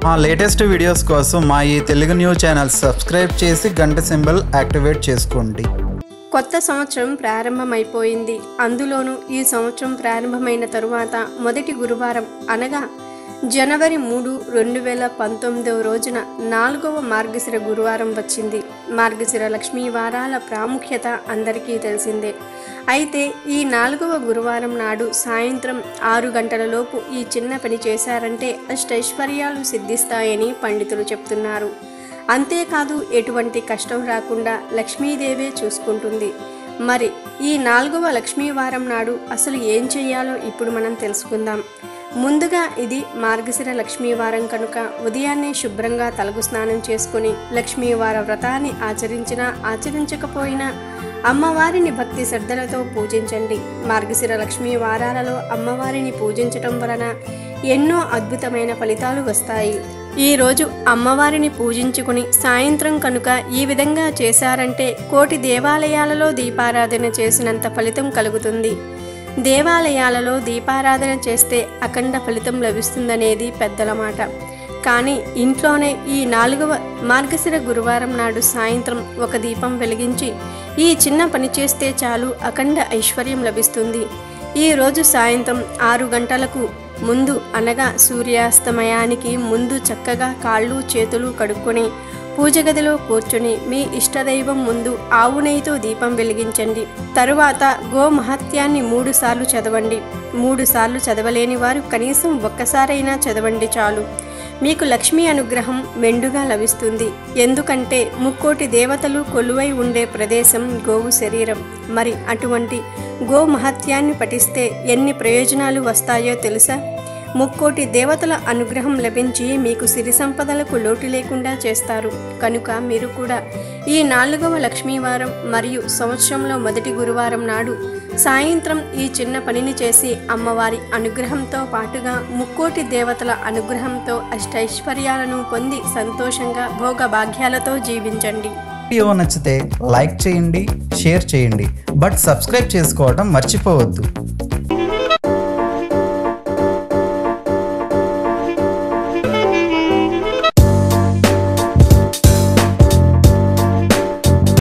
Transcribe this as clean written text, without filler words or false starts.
మా latest videos కోసం మా ఈ తెలుగు న్యూస్ ఛానల్ సబ్స్క్రైబ్ చేసి గంట సింబల్ యాక్టివేట్ చేసుకోండి. కొత్త సంవత్సరం ప్రారంభమైపోయింది. అందులోనూ ఈ సంవత్సరం ప్రారంభమైన తరువాత మొదటి గురువారం అనగా జనవరి 3, 2019 రోజున 4వ మార్గశిర గురువారం వచ్చింది. మార్గశిర లక్ష్మీ వారాల ప్రాముఖ్యత అందరికీ తెలిసిందే. అయితే ఈ 4వ గురువారం నాడు సాయంత్రం 6 గంటలలోపు ఈ చిన్న పని చేశారంటే అష్టైశ్వర్యాలు సిద్ధిస్తాయని పండితులు చెప్తున్నారు. అంతేకాదు ఎటువంటి కష్టం రాకుండా లక్ష్మీదేవే చూసుకుంటుంది. మరి ఈ 4వ లక్ష్మీ వారం నాడు అసలు ఏం చెయ్యాలో ఇప్పుడు మనం తెలుసుకుందాం. ముందుగా ఇది మార్గశిర లక్ష్మీవారం కనుక ఉదయాన్నే శుభ్రంగా తలకు స్నానం చేసుకుని లక్ష్మీవార వ్రతాన్ని ఆచరించినా ఆచరించకపోయినా అమ్మవారిని భక్తి శ్రద్ధలతో పూజించండి. మార్గశిర లక్ష్మీ వారాలలో అమ్మవారిని పూజించటం వలన ఎన్నో అద్భుతమైన ఫలితాలు వస్తాయి. ఈరోజు అమ్మవారిని పూజించుకుని సాయంత్రం కనుక ఈ విధంగా చేశారంటే కోటి దేవాలయాలలో దీపారాధన చేసినంత ఫలితం కలుగుతుంది. దేవాలయాలలో దీపారాధన చేస్తే అఖండ ఫలితం లభిస్తుందనేది పెద్దల మాట. కానీ ఇంట్లోనే ఈ 4వ మార్గశిర గురువారం నాడు సాయంత్రం ఒక దీపం వెలిగించి ఈ చిన్న పని చేస్తే చాలు అఖండ ఐశ్వర్యం లభిస్తుంది. ఈరోజు సాయంత్రం 6 గంటలకు ముందు అనగా సూర్యాస్తమయానికి ముందు చక్కగా కాళ్ళు చేతులు కడుక్కొని పూజ గదిలో కూర్చొని మీ ఇష్టదైవం ముందు ఆవు నెయ్యితో దీపం వెలిగించండి. తరువాత గో మహత్యాన్ని 3 సార్లు చదవండి. 3 సార్లు చదవలేని వారు కనీసం ఒక్కసారైనా చదవండి చాలు. మీకు లక్ష్మీ అనుగ్రహం మెండుగా లభిస్తుంది. ఎందుకంటే ముక్కోటి దేవతలు కొలువై ఉండే ప్రదేశం గోవు శరీరం. మరి అటువంటి గో మహత్యాన్ని పఠిస్తే ఎన్ని ప్రయోజనాలు వస్తాయో తెలుసా? ముక్కోటి దేవతల అనుగ్రహం లభించి మీకు సిరి సంపదలకు లోటు లేకుండా చేస్తారు. కనుక మీరు కూడా ఈ 4వ లక్ష్మీవారం మరియు సంవత్సరంలో మొదటి గురువారం నాడు సాయంత్రం ఈ చిన్న పనిని చేసి అమ్మవారి అనుగ్రహంతో పాటుగా ముక్కోటి దేవతల అనుగ్రహంతో అష్టైశ్వర్యాలను పొంది సంతోషంగా భోగభాగ్యాలతో జీవించండి. వీడియో నచ్చితే లైక్ చేయండి, షేర్ చేయండి, బట్ సబ్స్క్రైబ్ చేసుకోవడం మర్చిపోవద్దు.